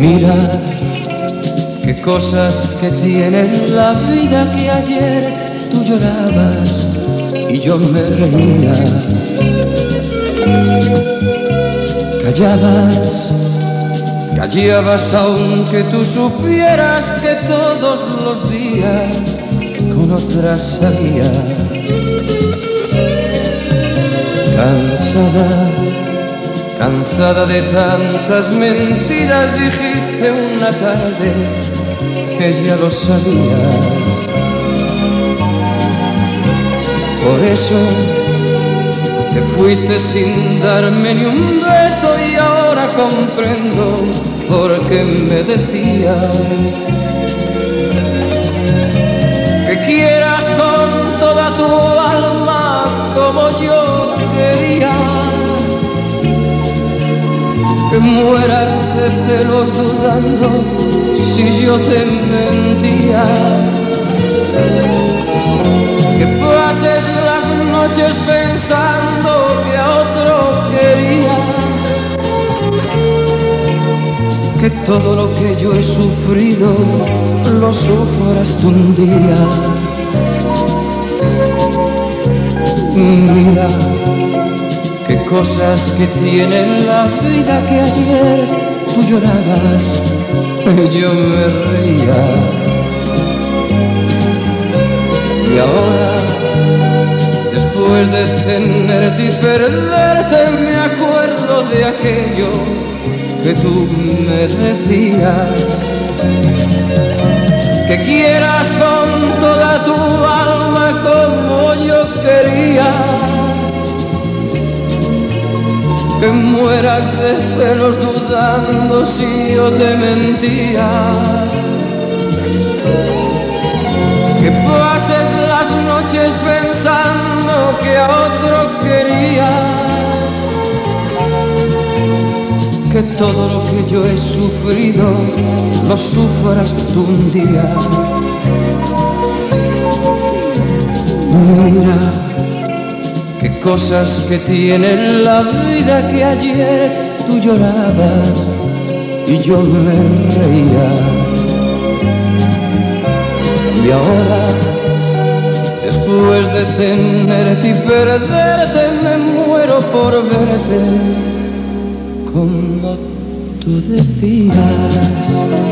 Mira qué cosas que tiene la vida, que ayer tú llorabas y yo me reía. Callabas aunque tú supieras que todos los días con otra salía. Cansada de tantas mentiras, dijiste una tarde que ya lo sabías. Por eso te fuiste sin darme ni un beso, y ahora comprendo por qué me decías que quieras con toda tu alma como yo quería, que mueras de celos dudando si yo te mentía, que pases las noches pensando que a otro quería, que todo lo que yo he sufrido lo sufras tú un día. Mira qué cosas que tiene la vida, que ayer tú llorabas y yo me reía. Y ahora, después de tenerte y perderte, me acuerdo de aquello que tú me decías, que quieras con toda tu alma como yo quería, que mueras de celos dudando si yo te mentía, que pases las noches pensando que a otro quería, que todo lo que yo he sufrido lo sufras tú un día. Mira qué cosas que tiene la vida, que ayer tú llorabas y yo me reía. Y ahora, después de tenerte y perderte, me muero por verte como tú decías.